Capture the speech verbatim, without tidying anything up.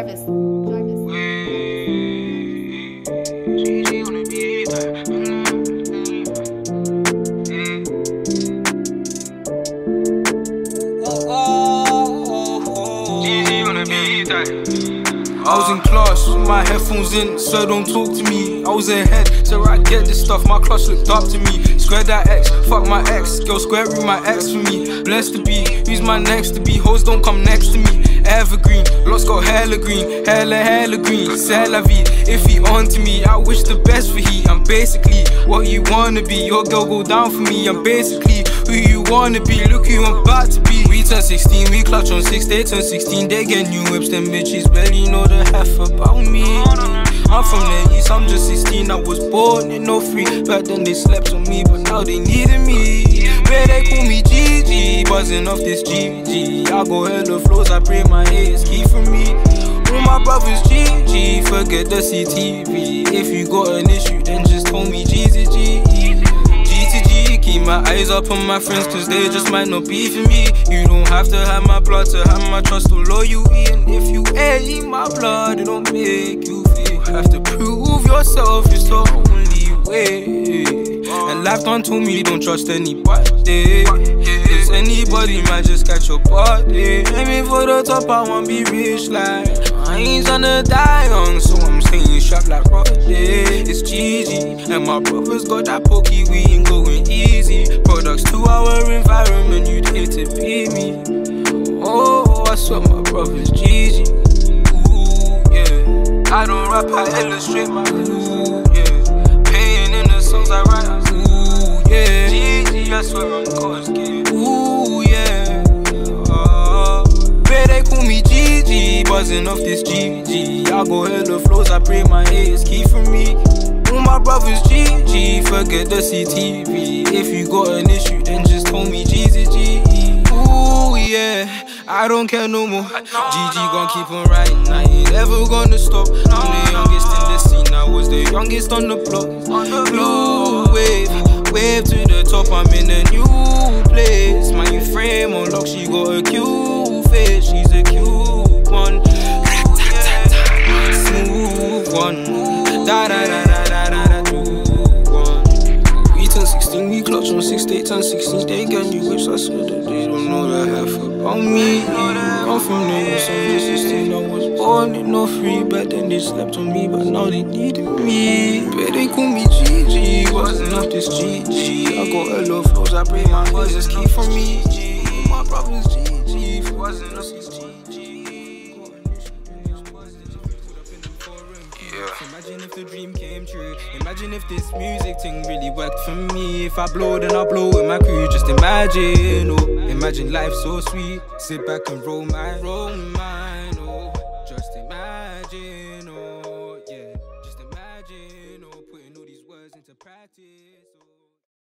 Jarvis. Jarvis. G G on the beat. G G on the beat. I was in class with my headphones in, so don't talk to me. I was ahead, so I get this stuff, my class looked up to me. Square that X, fuck my ex, girl square root my ex for me. Blessed to be, who's my next to be, hoes don't come next to me. Evergreen, lots got hella green, hella hella green. C'est la vie, if he on to me, I wish the best for he. I'm basically what you wanna be, your girl go down for me. I'm basically who you wanna be, look who I'm about to be. We turn sixteen, we clutch on six, they turn sixteen. They get new whips, them bitches barely know the half about me. I'm from the east, I'm just sixteen, I was born in no free. Back then they slept on me, but now they needed me. Where they call me G G, buzzing off this G G. I go hella flows, I pray my haters keep from me. All my brothers G G, forget the C T V. If you got an issue, then just call me G Z G. G to G, keep my eyes up on my friends, cause they just might not be for me. You don't have to have my blood to have my trust or loyalty. And if you ain't my blood, it don't make you feel. Have to prove yourself, it's the only way. And life done told me don't trust anybody, cause anybody might just catch your body. Aiming for the top, I wanna be rich like I ain't tryna die young, so I'm staying sharp like Roddy. It's G G, and my brothers got that pokey, we ain't going easy. Products to our environment, you'd hate to be me. Oh, I swear my brothers G G. Ooh, yeah. I don't rap, I illustrate my ooh, yeah. Paying in the songs I write, ooh, yeah. G G, I swear I'm God's gift. Ooh, yeah. Uh, where they call me G G, buzzing off this G G. I go hella flows, I pray my haters keep from me. All my brothers G G, forget the C T V. If you got an issue, then just call me G Z G. Ooh, yeah. I don't care no more. G G gon' keep on riding, I ain't ever gonna stop. I'm the youngest in the scene, I was the youngest on the block. Blue wave, wave to the top, I'm in a new place. My frame on lock, she got a cute face, she's a cute one. Smooth one, da da da da da da da do one. We turn sixteen, we clutch on six, they turn sixteen, they get new whips, I swear that they don't know the half about me. I'm from the east, I'm just sixteen, I was born in no free. Back then they slept on me, but now they needed me. But they call me G G, wasn't off this G G. I got hella flows, I pray my haters keep from me. My brothers G G, wasn't off this G G. Yeah. Imagine if the dream came true. Imagine if this music thing really worked for me. If I blow, then I'll blow with my crew. Just imagine, oh, imagine life so sweet. Sit back and roll my, roll my.